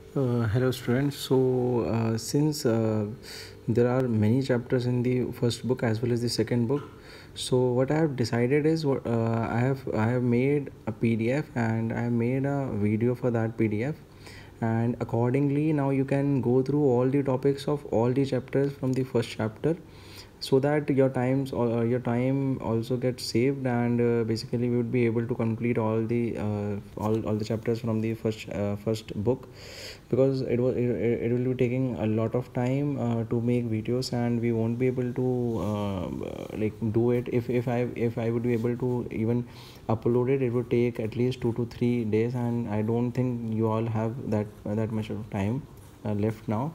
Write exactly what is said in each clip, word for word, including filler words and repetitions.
Uh, hello students. So uh, since uh, there are many chapters in the first book as well as the second book, so what I have decided is what uh, I have I have made a P D F and I have made a video for that P D F, and accordingly now you can go through all the topics of all the chapters from the first chapter, so that your times or uh, your time also gets saved, and uh, basically we would be able to complete all the uh, all, all the chapters from the first uh, first book, because it was it, it will be taking a lot of time uh, to make videos, and we won't be able to uh, like do it. If if i if I would be able to even upload it, it would take at least two to three days, and I don't think you all have that uh, that much of time uh, left now.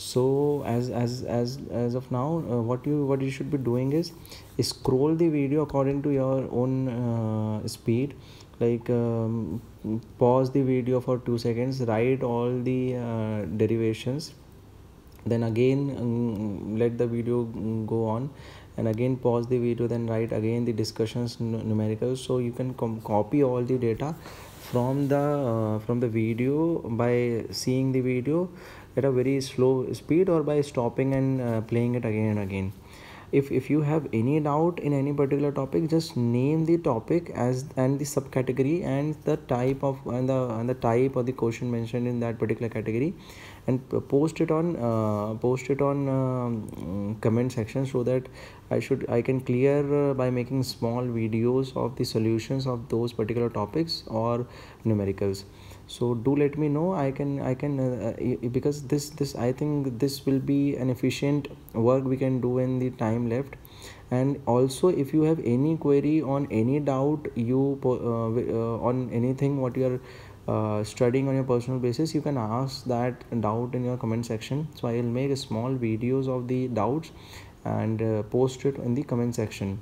So as as as as of now, uh, what you what you should be doing is scroll the video according to your own uh, speed. Like um, pause the video for two seconds, write all the uh, derivations, then again um, let the video mm, go on, and again pause the video, then write again the discussions numericals, so you can com- copy all the data from the uh, from the video by seeing the video at a very slow speed, or by stopping and uh, playing it again and again. If if you have any doubt in any particular topic, just name the topic as and the subcategory and the type of and the and the type or the question mentioned in that particular category, and post it on uh, post it on um, comment section, so that i should I can clear uh, by making small videos of the solutions of those particular topics or numericals. So do let me know. I can i can uh, because this this I think this will be an efficient work we can do in the time left. And also, if you have any query on any doubt, you uh, uh, on anything what you are uh, studying on your personal basis, you can ask that doubt in your comment section. So I will make small videos of the doubts and uh, post it in the comment section.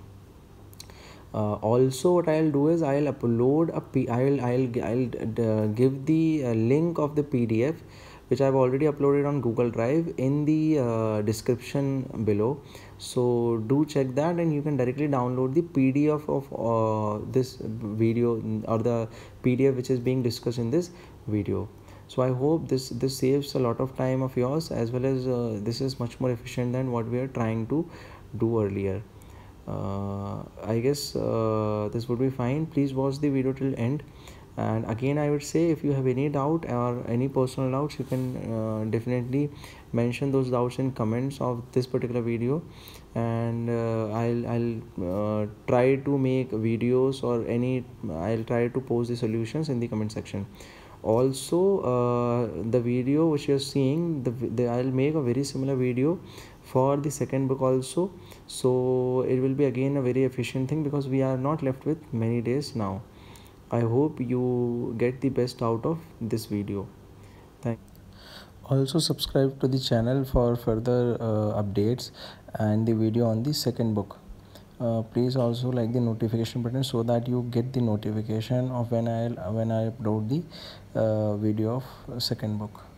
Uh, also, what I'll do is I'll upload a p I'll I'll I'll uh, give the uh, link of the P D F which I've already uploaded on Google Drive in the uh, description below. So do check that, and you can directly download the P D F of uh, this video, or the P D F which is being discussed in this video. So I hope this this saves a lot of time of yours, as well as uh, this is much more efficient than what we are trying to do earlier. uh, I guess uh, this would be fine. Please watch the video till end. And again, I would say, if you have any doubt or any personal doubts, you can uh, definitely mention those doubts in comments of this particular video, and uh, I'll I'll uh, try to make videos, or any I'll try to post the solutions in the comment section. Also, uh, the video which you're seeing, the, the I'll make a very similar video for the second book also. So it will be again a very efficient thing, because we are not left with many days now. I hope you get the best out of this video. Thank Also, subscribe to the channel for further uh, updates and the video on the second book. Uh, please also like the notification button, so that you get the notification of when I when I upload the uh, video of second book.